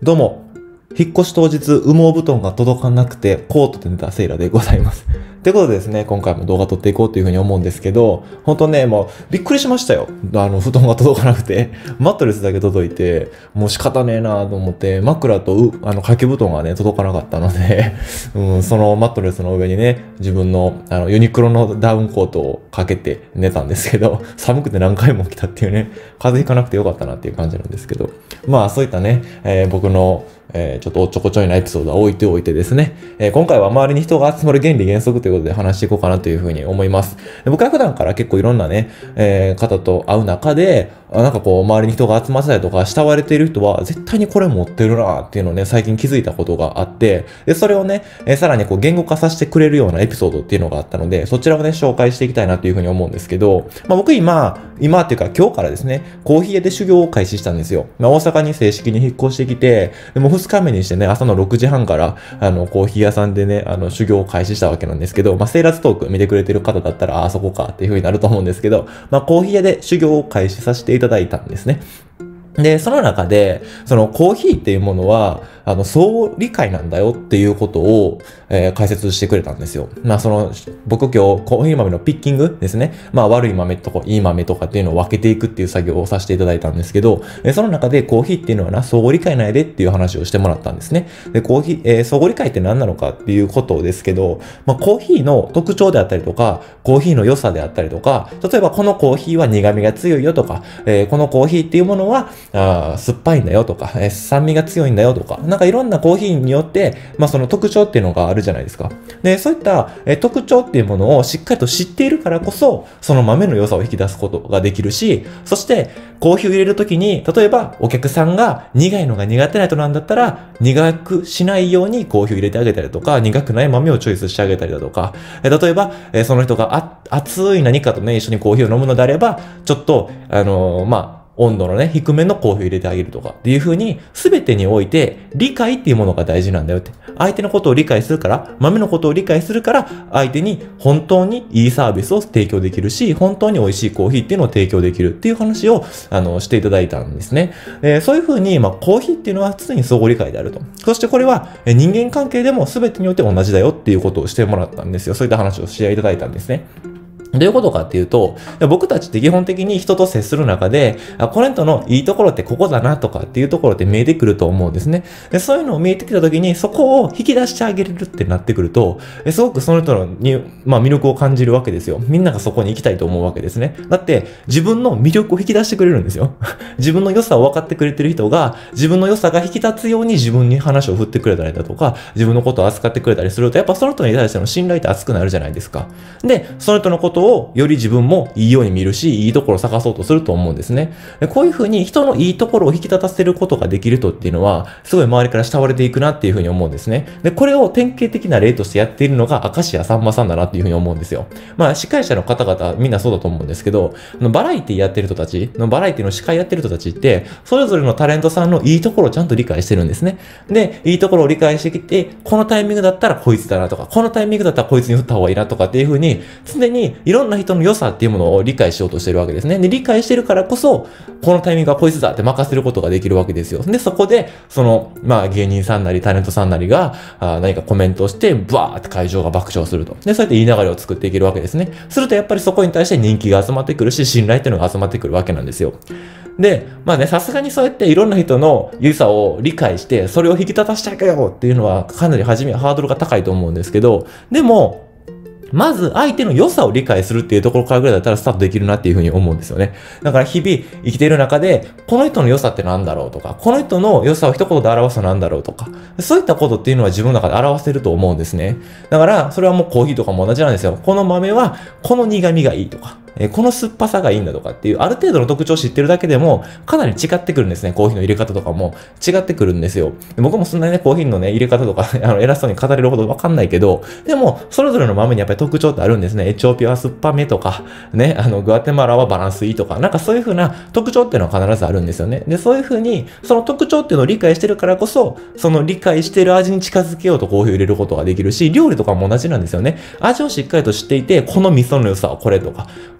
どうも、引っ越し当日、羽毛布団が届かなくて、コートで寝たセイラでございます。ということでですね、今回も動画撮っていこうというふうに思うんですけど、本当ね、もう、びっくりしましたよ。布団が届かなくて、マットレスだけ届いて、もう仕方ねえなと思って、枕と掛け布団がね、届かなかったので、そのマットレスの上にね、自分の、ユニクロのダウンコートをかけて寝たんですけど、寒くて何回も来たっていうね、風邪ひかなくてよかったなっていう感じなんですけど、まあ、そういったね、僕の、ちょっとおっちょこちょいなエピソードは置いておいてですね、今回は周りに人が集まる原理原則ということで話していこうかなというふうに思います。僕は普段から結構いろんなね、方と会う中で、なんかこう、周りに人が集まってたりとか、慕われている人は、絶対にこれ持ってるなっていうのをね、最近気づいたことがあって、で、それをね、さらにこう、言語化させてくれるようなエピソードっていうのがあったので、そちらをね、紹介していきたいなというふうに思うんですけど、まあ僕今っていうか今日からですね、コーヒー屋で修行を開始したんですよ。まあ大阪に正式に引っ越してきて、でも2日目にしてね、朝の6時半から、コーヒー屋さんでね、修行を開始したわけなんですけど、まあ、セーラーズトーク見てくれてる方だったら、あそこかっていう風になると思うんですけど、まあ、コーヒー屋で修行を開始させていただいたんですね。で、その中で、そのコーヒーっていうものは、相互理解なんだよっていうことを、解説してくれたんですよ。まあ、僕今日コーヒー豆のピッキングですね。まあ、悪い豆とかいい豆とかっていうのを分けていくっていう作業をさせていただいたんですけど、その中でコーヒーっていうのは相互理解ないでっていう話をしてもらったんですね。で、相互理解って何なのかっていうことですけど、まあ、コーヒーの特徴であったりとか、コーヒーの良さであったりとか、例えばこのコーヒーは苦味が強いよとか、このコーヒーっていうものは、酸っぱいんだよとか、酸味が強いんだよとか、なんかいろんなコーヒーによって、まあその特徴っていうのがあるじゃないですか。で、そういった、特徴っていうものをしっかりと知っているからこそ、その豆の良さを引き出すことができるし、そしてコーヒーを入れるときに、例えばお客さんが苦いのが苦手な人なんだったら、苦くしないようにコーヒーを入れてあげたりとか、苦くない豆をチョイスしてあげたりだとか、例えば、その人が熱い何かとね、一緒にコーヒーを飲むのであれば、ちょっと、温度のね、低めのコーヒーを入れてあげるとかっていう風に、全てにおいて理解っていうものが大事なんだよって。相手のことを理解するから、豆のことを理解するから、相手に本当にいいサービスを提供できるし、本当に美味しいコーヒーっていうのを提供できるっていう話を、していただいたんですね。そういう風に、コーヒーっていうのは常に相互理解であると。そしてこれは、人間関係でも全てにおいて同じだよっていうことをしてもらったんですよ。そういった話をしていただいたんですね。どういうことかっていうと、僕たちって基本的に人と接する中で、この人のいいところってここだなとかっていうところって見えてくると思うんですね。でそういうのを見えてきた時に、そこを引き出してあげれるってなってくると、すごくその人に、魅力を感じるわけですよ。みんながそこに行きたいと思うわけですね。だって、自分の魅力を引き出してくれるんですよ。自分の良さを分かってくれてる人が、自分の良さが引き立つように自分に話を振ってくれたりだとか、自分のことを扱ってくれたりすると、やっぱその人に対しての信頼って厚くなるじゃないですか。で、その人のことをより自分もいいように見るし、いいところを探そうとすると思うんですね。こういうふうに人のいいところを引き立たせることができる人っていうのは、すごい周りから慕われていくなっていうふうに思うんですね。で、これを典型的な例としてやっているのが、明石家さんまさんだなっていうふうに思うんですよ。司会者の方々、みんなそうだと思うんですけど、バラエティやってる人たち、バラエティの司会やってる人たちって、それぞれのタレントさんのいいところをちゃんと理解してるんですね。で、いいところを理解してきて、このタイミングだったらこいつだなとか、このタイミングだったらこいつに振った方がいいなとかっていうふうに、常にいろんな人の良さっていうものを理解しようとしてるわけですね。で、理解してるからこそ、このタイミングはこいつだって任せることができるわけですよ。で、そこで、芸人さんなりタレントさんなりが、何かコメントをして、ブワーって会場が爆笑すると。で、そうやって言い流れを作っていけるわけですね。するとやっぱりそこに対して人気が集まってくるし、信頼っていうのが集まってくるわけなんですよ。で、さすがにそうやっていろんな人の良さを理解して、それを引き立たせてあげようっていうのは、かなり初めはハードルが高いと思うんですけど、でも、まず相手の良さを理解するっていうところからぐらいだったらスタートできるなっていうふうに思うんですよね。だから日々生きている中で、この人の良さって何だろうとか、この人の良さを一言で表すと何だろうとか、そういったことっていうのは自分の中で表せると思うんですね。だから、それはもうコーヒーとかも同じなんですよ。この豆は、この苦味がいいとか、この酸っぱさがいいんだとかっていう、ある程度の特徴を知ってるだけでも、かなり違ってくるんですね。コーヒーの入れ方とかも違ってくるんですよ。で僕もそんなにね、コーヒーのね、入れ方とか、偉そうに語れるほどわかんないけど、でも、それぞれの豆にやっぱり特徴ってあるんですね。エチオピアは酸っぱめとか、ね、グアテマラはバランスいいとか、なんかそういう風な特徴っていうのは必ずあるんですよね。で、そういう風に、その特徴っていうのを理解してるからこそ、その理解してる味に近づけようとコーヒーを入れることができるし、料理とかも同じなんですよね。味をしっかりと知っていて、この味噌の良さはこれとか、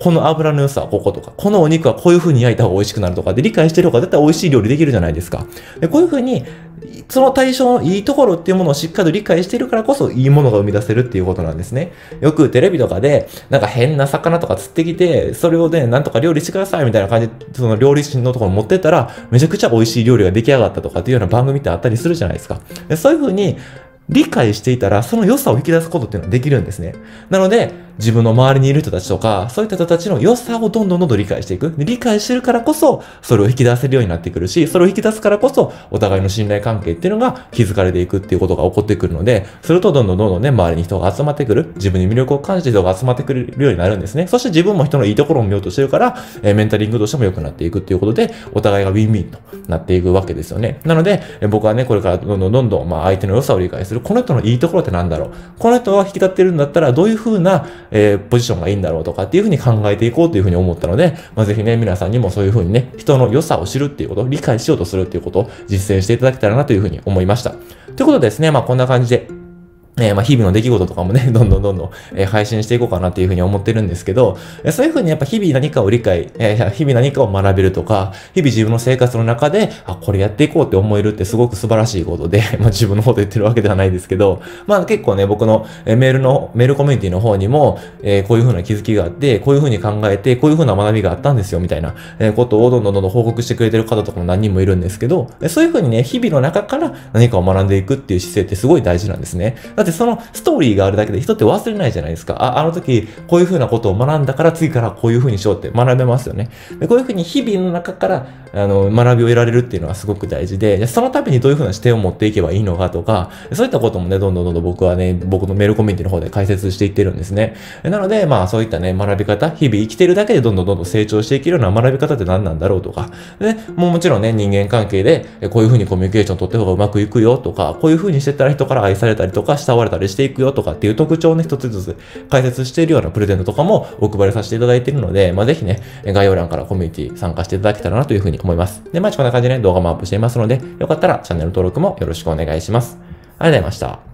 この油の良さはこことか、このお肉はこういう風に焼いた方が美味しくなるとかで理解してる方が絶対美味しい料理できるじゃないですか。でこういう風に、その対象のいいところっていうものをしっかり理解しているからこそいいものが生み出せるっていうことなんですね。よくテレビとかでなんか変な魚とか釣ってきて、それをね、なんとか料理してくださいみたいな感じで、その料理人のところに持ってったら、めちゃくちゃ美味しい料理が出来上がったとかっていうような番組ってあったりするじゃないですか。でそういう風に理解していたら、その良さを引き出すことっていうのはできるんですね。なので、自分の周りにいる人たちとか、そういった人たちの良さをどんどん理解していく。で理解してるからこそ、それを引き出せるようになってくるし、それを引き出すからこそ、お互いの信頼関係っていうのが築かれていくっていうことが起こってくるので、するとどんどんね、周りに人が集まってくる。自分に魅力を感じて人が集まってくるようになるんですね。そして自分も人のいいところを見ようとしてるから、メンタリングとしても良くなっていくっていうことで、お互いがウィンウィンとなっていくわけですよね。なので、僕はね、これからどんどん、相手の良さを理解する。この人のいいところってなんだろう。この人は引き立ってるんだったら、どういう風な、ポジションがいいんだろうとかっていう風に考えていこうという風に思ったので、ぜひね、皆さんにもそういう風にね、人の良さを知るっていうこと、理解しようとするっていうことを実践していただけたらなという風に思いました。ということでですね、こんな感じで、日々の出来事とかもね、どんどん、配信していこうかなっていうふうに思ってるんですけど、そういうふうにやっぱ日々何かを理解、日々何かを学べるとか、日々自分の生活の中で、これやっていこうって思えるってすごく素晴らしいことで、自分の方で言ってるわけではないですけど、結構ね、僕のメールコミュニティの方にも、こういうふうな気づきがあって、こういうふうに考えて、こういうふうな学びがあったんですよ、みたいなことをどんどん報告してくれてる方とかも何人もいるんですけど、そういうふうにね、日々の中から何かを学んでいくっていう姿勢ってすごい大事なんですね。だってそのストーリーがあるだけで人って忘れないじゃないですか。あの時こういう風なことを学んだから次からこういう風にしようって学べますよね。でこういう風に日々の中から学びを得られるっていうのはすごく大事で、そのためにどういう風な視点を持っていけばいいのかとか、そういったこともね、どんどん僕はね、僕のメールコミュニティの方で解説していってるんですね。なので、そういったね、学び方、日々生きてるだけでどんどん成長していけるような学び方って何なんだろうとか、でもちろんね、人間関係でこういう風にコミュニケーション取った方がうまくいくよとか、こういう風にしてったら人から愛されたりとか、慕われたりしていくよとかっていう特徴をね、一つずつ解説しているようなプレゼントとかもお配りさせていただいているので、ぜひね、概要欄からコミュニティ参加していただけたらなというふうに思います。で、こんな感じでね、動画もアップしていますので、よかったらチャンネル登録もよろしくお願いします。ありがとうございました。